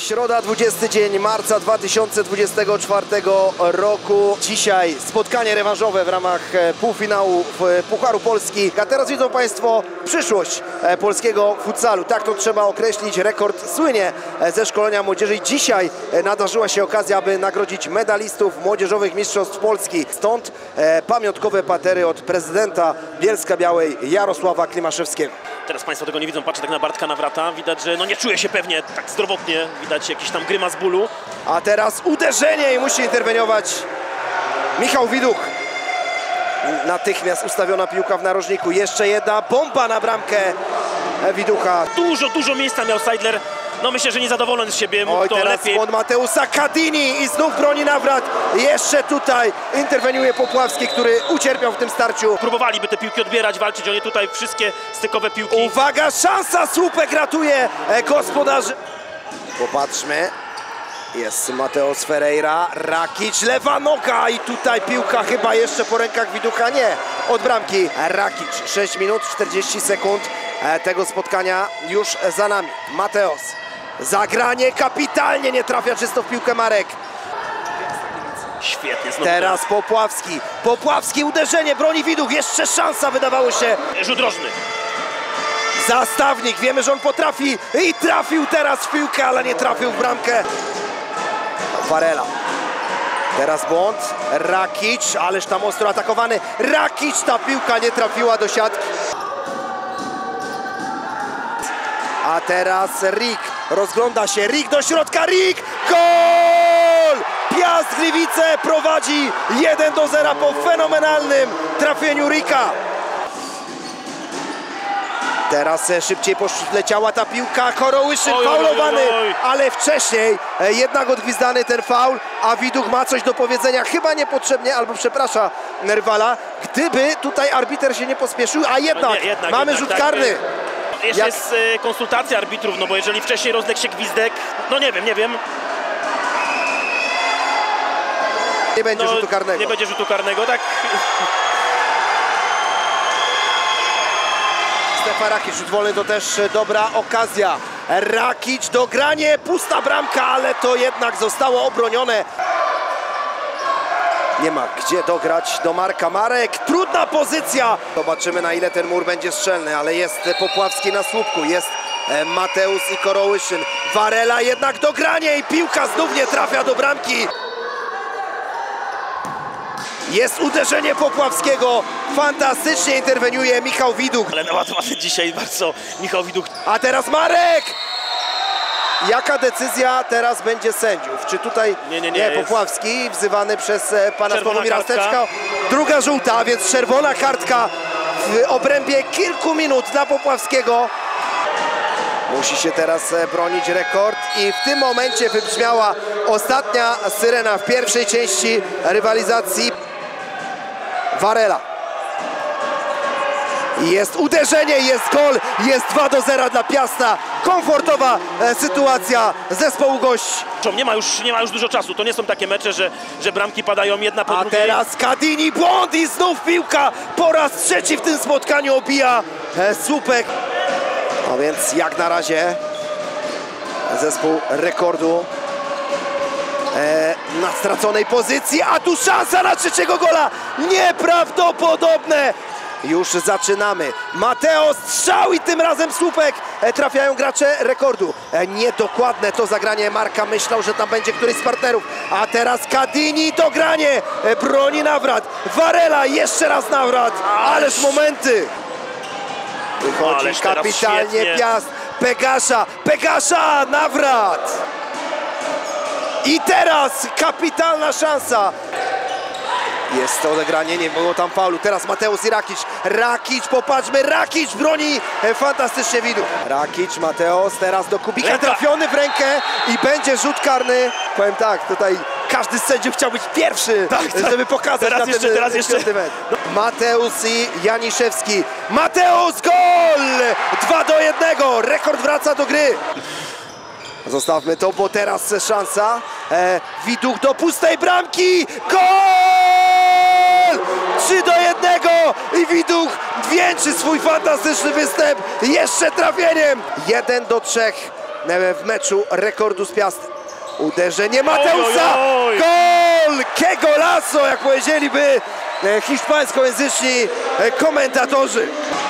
Środa, 20 dzień marca 2024 roku. Dzisiaj spotkanie rewanżowe w ramach półfinału Pucharu Polski. A teraz widzą Państwo przyszłość polskiego futsalu. Tak to trzeba określić. Rekord słynie ze szkolenia młodzieży. I dzisiaj nadarzyła się okazja, aby nagrodzić medalistów młodzieżowych mistrzostw Polski. Stąd pamiątkowe patery od prezydenta Bielska-Białej Jarosława Klimaszewskiego. Teraz Państwo tego nie widzą, patrzę tak na Bartka Nawrata, widać, że no nie czuje się pewnie tak zdrowotnie, widać jakiś tam grymas bólu. A teraz uderzenie i musi interweniować Michał Widuch. Natychmiast ustawiona piłka w narożniku, jeszcze jedna bomba na bramkę Widucha. Dużo miejsca miał Seidler, no myślę, że niezadowolony z siebie, mógł Oj, to teraz lepiej. od Mateusa Kadini i znów broni Nawrat. Jeszcze tutaj interweniuje Popławski, który ucierpiał w tym starciu. Próbowaliby te piłki odbierać, walczyć o nie tutaj, wszystkie stykowe piłki. Uwaga, szansa, słupek ratuje gospodarzy. Popatrzmy, jest Mateus Ferreira, Rakic, lewa noga i tutaj piłka chyba jeszcze po rękach Widucha, nie, od bramki. Rakic, 6 minut 40 sekund tego spotkania już za nami. Mateus, zagranie kapitalnie, nie trafia czysto w piłkę Marek. Świetnie znowu. Teraz Popławski, uderzenie, broni Widuch, jeszcze szansa, wydawało się. Rzut rożny. Zastawnik, wiemy, że on potrafi i trafił teraz w piłkę, ale nie trafił w bramkę. Varela. Teraz błąd, Rakic, ależ tam ostro atakowany. Rakic, ta piłka nie trafiła do siatki. A teraz Rik, rozgląda się, Rik do środka, Rik, gol! Piast Gliwice prowadzi 1-0 po fenomenalnym trafieniu Rika. Teraz szybciej leciała ta piłka, Korołyszyn faulowany, ale wcześniej jednak odgwizdany ten faul, a Widuch ma coś do powiedzenia, chyba niepotrzebnie, albo przeprasza rywala, gdyby tutaj arbiter się nie pospieszył, a jednak, mamy rzut karny. Jeszcze jest konsultacja arbitrów, no bo jeżeli wcześniej rozległ się gwizdek, no nie wiem. Nie będzie rzutu karnego. Nie będzie rzutu karnego, tak? Stefan Rakic, rzut wolny to też dobra okazja. Rakic, dogranie, pusta bramka, ale to jednak zostało obronione. Nie ma gdzie dograć do Marka. Marek, trudna pozycja. Zobaczymy, na ile ten mur będzie strzelny, ale jest Popławski na słupku, jest Mateusz i Korołyszyn. Varela jednak dogranie i piłka znów nie trafia do bramki. Jest uderzenie Popławskiego, fantastycznie interweniuje Michał Widuch. Ale naładowany dzisiaj bardzo Michał Widuch. A teraz Marek! Jaka decyzja teraz będzie sędziów? Czy tutaj nie Popławski wzywany przez pana Sławomira kartka. Steczka? Druga żółta, więc czerwona kartka w obrębie kilku minut dla Popławskiego. Musi się teraz bronić rekord i w tym momencie wybrzmiała ostatnia syrena w pierwszej części rywalizacji. Varela. Jest uderzenie, jest gol, jest 2-0 dla Piasta. Komfortowa sytuacja zespołu gości. Nie ma już dużo czasu, to nie są takie mecze, że bramki padają jedna po drugiej. A teraz Kadini, błąd i znów piłka po raz trzeci w tym spotkaniu obija słupek. No więc jak na razie zespół rekordu na straconej pozycji, a tu szansa na trzeciego gola, nieprawdopodobne. Już zaczynamy. Mateos, strzał i tym razem słupek. Trafiają gracze rekordu. Niedokładne to zagranie Marka. Myślał, że tam będzie któryś z partnerów. A teraz Kadini, to granie. Broni Nawrat. Varela, jeszcze raz Nawrat. Ależ momenty. Wychodzi kapitalnie Piast. Pegasza, Nawrat. I teraz kapitalna szansa. Jest to odegranie, nie było tam faulu. Teraz Mateusz i Rakic, popatrzmy, Rakic broni fantastycznie Widuch. Rakic, Mateusz, teraz do Kubika, trafiony w rękę i będzie rzut karny. Powiem tak, tutaj każdy z sędziów chciał być pierwszy, żeby pokazać teraz jeszcze. Mateusz i Janiszewski. Mateusz, gol! 2-1, rekord wraca do gry. Zostawmy to, bo teraz szansa. Widuch do pustej bramki. Gol! 3-1 i Widuch wieńczy swój fantastyczny występ jeszcze trafieniem. 1-3 w meczu rekordu z Piastem. Uderzenie Mateusa! Oj, oj, oj. Gol! Que golazo, jak powiedzieliby hiszpańskojęzyczni komentatorzy.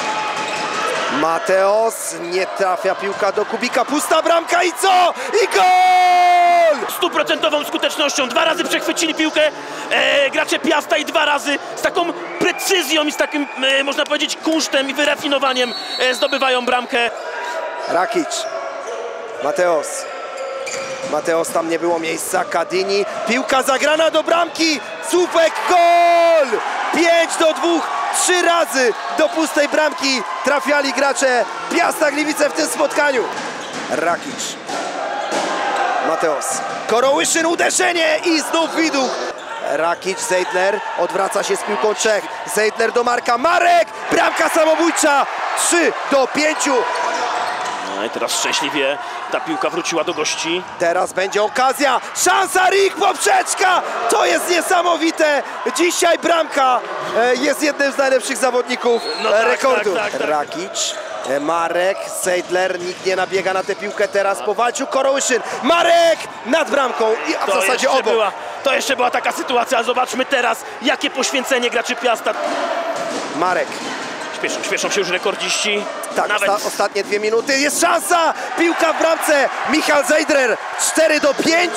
Mateos, nie trafia piłka do Kubika, pusta bramka i co? I gol! 100% skutecznością. 2 razy przechwycili piłkę gracze Piasta i 2 razy z taką precyzją i z takim, można powiedzieć, kunsztem i wyrafinowaniem zdobywają bramkę. Rakic. Mateos. Mateos, tam nie było miejsca. Kadini. Piłka zagrana do bramki. Słupek, gol! 5-2. 3 razy do pustej bramki trafiali gracze Piasta Gliwice w tym spotkaniu. Rakic. Mateos. Korołyszyn, uderzenie i znów Widuch. Rakic, Zeidler, odwraca się z piłką Czech. Zeidler do Marka. Marek! Bramka samobójcza. 3-5. No i teraz szczęśliwie ta piłka wróciła do gości. Teraz będzie okazja. Szansa, Rik, poprzeczka! To jest niesamowite. Dzisiaj bramka jest jednym z najlepszych zawodników No tak, rekordu. tak. Rakic, Marek, Zeidler, nikt nie nabiega na tę piłkę. Teraz powalczył Korołyszyn. Marek nad bramką, a w zasadzie obok. To jeszcze była taka sytuacja. Zobaczmy teraz, jakie poświęcenie graczy Piasta. Marek. Śpieszą się już rekordziści. Tak, Nawet... ostatnie 2 minuty. Jest szansa! Piłka w bramce. Michał Zeidler. 4-5.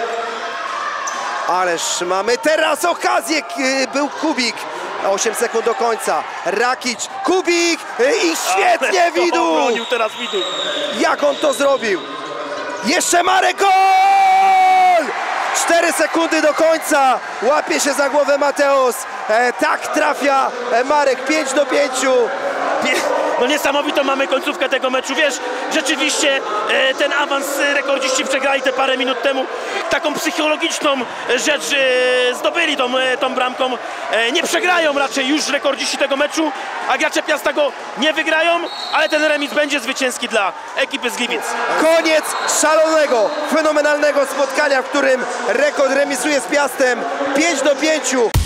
Ależ mamy teraz okazję. Był Kubik. 8 sekund do końca. Rakic, Kubik i świetnie Widuch. Obronił teraz Widuch. Jak on to zrobił? Jeszcze Marek, gol! 4 sekundy do końca. Łapie się za głowę Mateos. Tak trafia Marek. 5-5. No niesamowitą mamy końcówkę tego meczu. Wiesz, rzeczywiście ten awans rekordziści przegrali te parę minut temu. Taką psychologiczną rzecz zdobyli tą bramką. Nie przegrają raczej już rekordziści tego meczu, a gracze Piasta go nie wygrają, ale ten remis będzie zwycięski dla ekipy z Gliwic. Koniec szalonego, fenomenalnego spotkania, w którym rekord remisuje z Piastem 5-5.